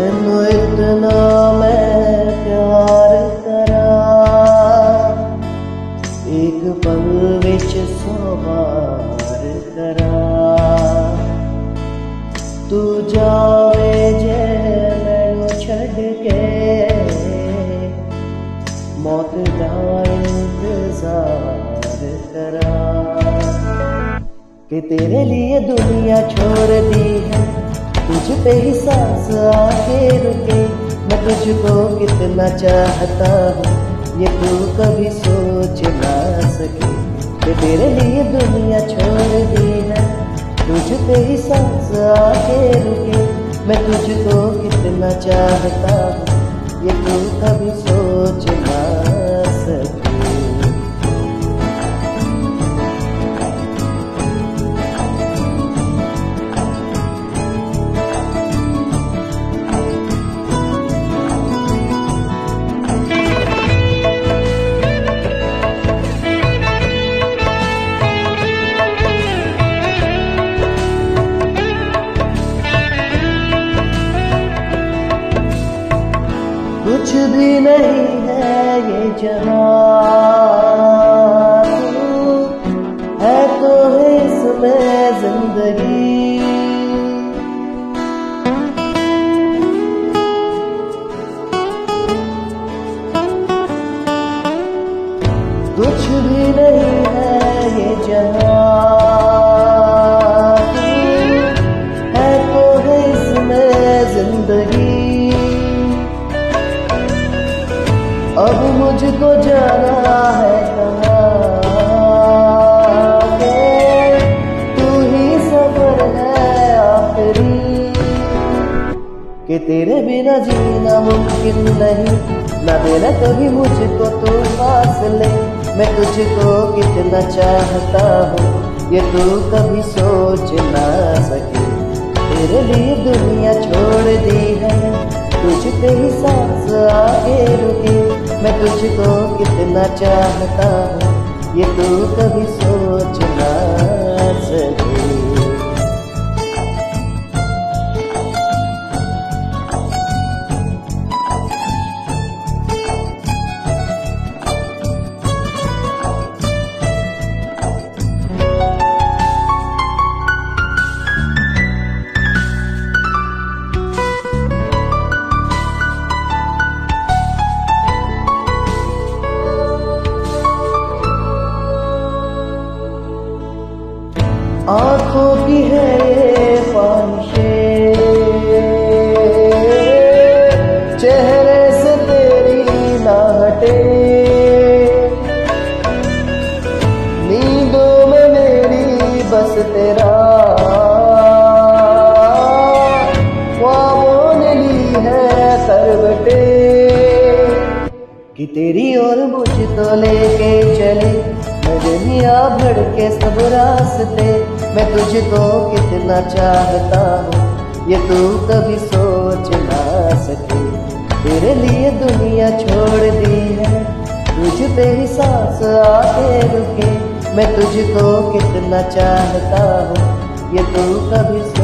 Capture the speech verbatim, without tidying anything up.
तेनू इतना मैं प्यार करा, एक पल विच सौ बार करा। तू जावे जे मैनू छड़ के, मौत दा इंतजार करा। कि तेरे लिए दुनिया छोड़ दी है, तुझ पे ही सांस आके रुके। मैं तुझको कितना चाहता हूँ ये तू कभी सोच ना सके। कि तेरे लिए दुनिया छोड़ दी है, तुझ पे ही सांस आके रुके। मैं तुझको कितना चाहता हूँ ये तू कभी सोच ना सके। कुछ भी नहीं है ये जहां, है तो है इसमें जिंदगी। कुछ भी नहीं है ये जहां, है तो है इसमें जिंदगी। अब मुझको जाना है कहाँ, तू ही सफर है आखिरी। कि तेरे बिना जीना मुमकिन नहीं, ना देना कभी मुझको तू फासले। मैं तुझको कितना चाहता हूँ ये तू कभी सोच ना सके। तेरे लिए दुनिया छोड़ दी है, तुझ पे ही सांस आगे रुके। मैं तुझको कितना चाहता हूँ ये तू कभी सोच ना सके। आँखों की है ये ख्वाहिशें, चेहरे से तेरी ना हटे। नींदों में मेरी बस तेरा, ख्वाबों ने ली है करवटे। कि तेरी और मुझको लेके चले दुनिया भर के सब रास्ते। मैं तुझको कितना चाहता हूँ ये तू कभी सोच ना सके। तेरे लिए दुनिया छोड़ दी है, तुझ पे ही सांस आके रुके। मैं तुझको कितना चाहता हूँ ये तू कभी